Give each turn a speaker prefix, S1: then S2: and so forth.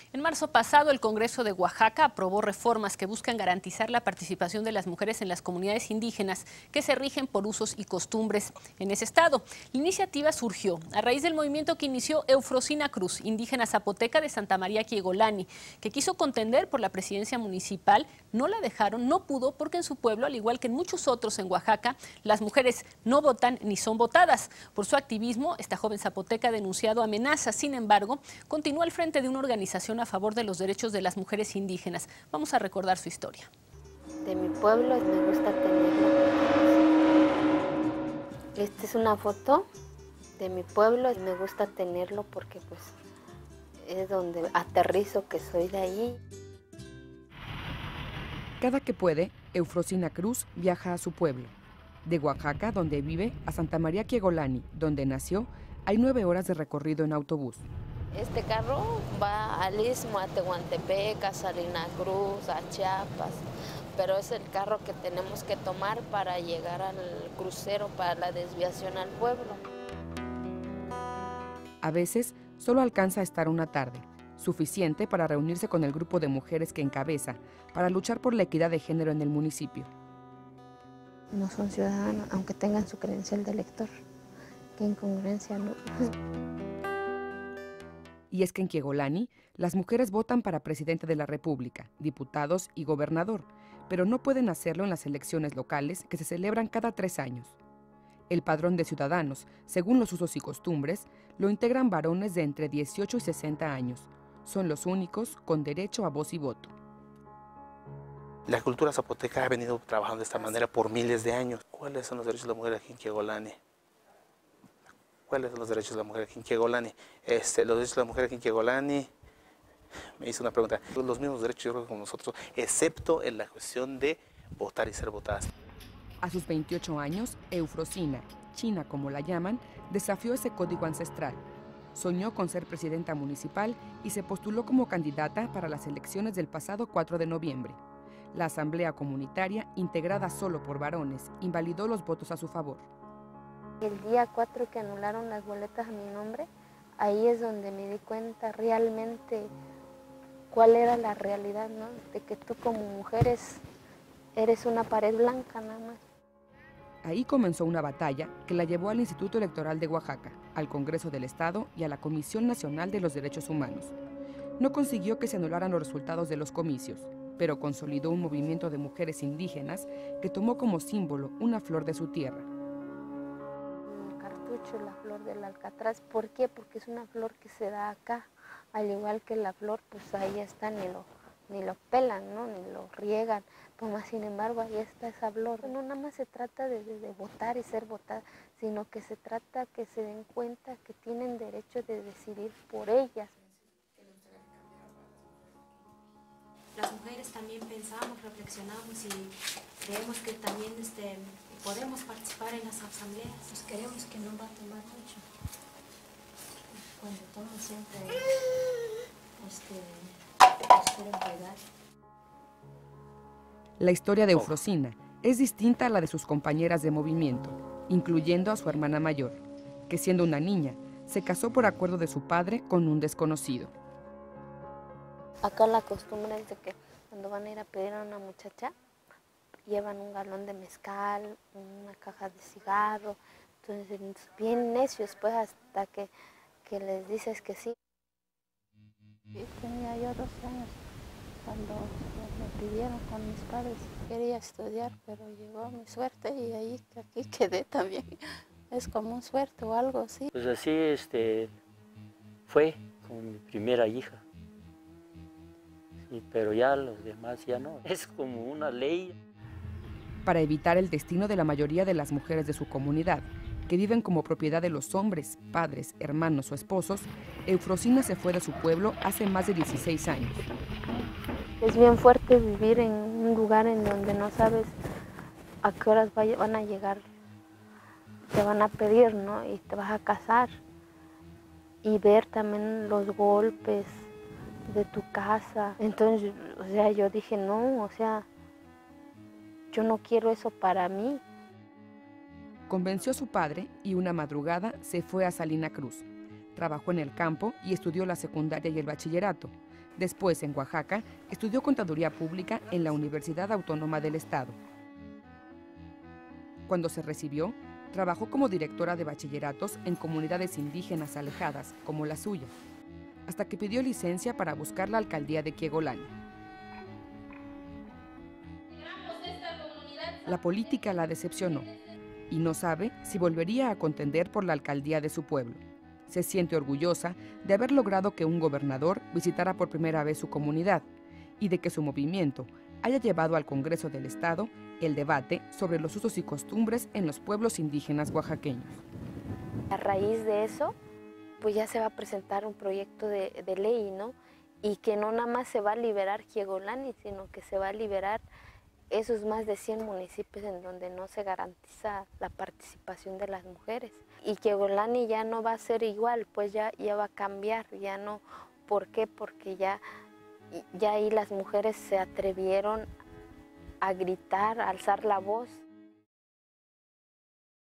S1: En marzo pasado, el Congreso de Oaxaca aprobó reformas que buscan garantizar la participación de las mujeres en las comunidades indígenas que se rigen por usos y costumbres en ese estado. La iniciativa surgió a raíz del movimiento que inició Eufrosina Cruz, indígena zapoteca de Santa María Quiegolani, que quiso contender por la presidencia municipal. No la dejaron, no pudo, porque en su pueblo, al igual que en muchos otros en Oaxaca, las mujeres no votan ni son votadas. Por su activismo, esta joven zapoteca ha denunciado amenazas. Sin embargo, continúa al frente de una organización a favor de los derechos de las mujeres indígenas. Vamos a recordar su historia.
S2: De mi pueblo me gusta tenerlo. Esta es una foto de mi pueblo y me gusta tenerlo porque pues es donde aterrizo, que soy de ahí.
S3: Cada que puede, Eufrosina Cruz viaja a su pueblo. De Oaxaca, donde vive, a Santa María Quiegolani, donde nació, hay 9 horas de recorrido en autobús.
S2: Este carro va al Istmo, a Tehuantepec, a Salina Cruz, a Chiapas, pero es el carro que tenemos que tomar para llegar al crucero, para la desviación al pueblo.
S3: A veces, solo alcanza a estar una tarde, suficiente para reunirse con el grupo de mujeres que encabeza, para luchar por la equidad de género en el municipio.
S2: No son ciudadanos, aunque tengan su credencial de elector. Qué incongruencia, ¿no?
S3: Y es que en Quiegolani, las mujeres votan para presidente de la República, diputados y gobernador, pero no pueden hacerlo en las elecciones locales que se celebran cada 3 años. El padrón de ciudadanos, según los usos y costumbres, lo integran varones de entre 18 y 60 años. Son los únicos con derecho a voz y voto.
S4: La cultura zapoteca ha venido trabajando de esta manera por miles de años. ¿Cuáles son los derechos de la mujer aquí en Quiegolani? ¿Cuáles son los derechos de la mujer aquí en Quiegolani? Los derechos de la mujer aquí en Quiegolani, me hizo una pregunta. Los mismos derechos yo creo que como nosotros, excepto en la cuestión de votar y ser votadas.
S3: A sus 28 años, Eufrosina, China como la llaman, desafió ese código ancestral. Soñó con ser presidenta municipal y se postuló como candidata para las elecciones del pasado 4 de noviembre. La asamblea comunitaria, integrada solo por varones, invalidó los votos a su favor.
S2: El día 4 que anularon las boletas a mi nombre, ahí es donde me di cuenta realmente cuál era la realidad, ¿no? De que tú como mujer eres una pared blanca nada más.
S3: Ahí comenzó una batalla que la llevó al Instituto Electoral de Oaxaca, al Congreso del Estado y a la Comisión Nacional de los Derechos Humanos. No consiguió que se anularan los resultados de los comicios, pero consolidó un movimiento de mujeres indígenas que tomó como símbolo una flor de su tierra.
S2: El cartucho, la flor del alcatraz. ¿Por qué? Porque es una flor que se da acá, al igual que la flor, pues ahí está, ni lo pelan, ¿no? Ni lo riegan. Pues más sin embargo, ahí está esa flor. No nada más se trata de votar y ser votada, sino que se trata que se den cuenta que tienen derecho de decidir por ellas.
S5: Las mujeres también pensamos, reflexionamos y creemos que también podemos participar en las asambleas. Pues queremos que no va a tomar mucho. Cuando toman siempre nos quieren pegar.
S3: La historia de Eufrosina es distinta a la de sus compañeras de movimiento, incluyendo a su hermana mayor, que siendo una niña, se casó por acuerdo de su padre con un desconocido.
S2: Acá la costumbre es de que cuando van a ir a pedir a una muchacha, llevan un galón de mezcal, una caja de cigarro, entonces bien necios pues hasta que les dices que sí. Tenía yo 12 años cuando me pidieron con mis padres. Quería estudiar, pero llegó mi suerte y ahí aquí quedé también. Es como un suerte o algo así.
S6: Pues así fue con mi primera hija. Sí, pero ya los demás ya no. Es como una ley.
S3: Para evitar el destino de la mayoría de las mujeres de su comunidad, que viven como propiedad de los hombres, padres, hermanos o esposos, Eufrosina se fue de su pueblo hace más de 16 años.
S2: Es bien fuerte vivir en un lugar en donde no sabes a qué horas van a llegar, te van a pedir, ¿no? Y te vas a casar. Y ver también los golpes de tu casa. Entonces, o sea, yo dije, no, o sea, yo no quiero eso para mí.
S3: Convenció a su padre y una madrugada se fue a Salina Cruz. Trabajó en el campo y estudió la secundaria y el bachillerato. Después, en Oaxaca, estudió Contaduría Pública en la Universidad Autónoma del Estado. Cuando se recibió, trabajó como directora de bachilleratos en comunidades indígenas alejadas, como la suya, hasta que pidió licencia para buscar la alcaldía de Quiegolani. La política la decepcionó y no sabe si volvería a contender por la alcaldía de su pueblo. Se siente orgullosa de haber logrado que un gobernador visitara por primera vez su comunidad y de que su movimiento haya llevado al Congreso del Estado el debate sobre los usos y costumbres en los pueblos indígenas oaxaqueños.
S2: A raíz de eso, pues ya se va a presentar un proyecto de ley, ¿no? Y que no nada más se va a liberar Quiegolani, sino que se va a liberar esos más de 100 municipios en donde no se garantiza la participación de las mujeres. Y Quiegolani ya no va a ser igual, pues ya va a cambiar, ya no. ¿Por qué? Porque ya ahí las mujeres se atrevieron a gritar, a alzar la voz.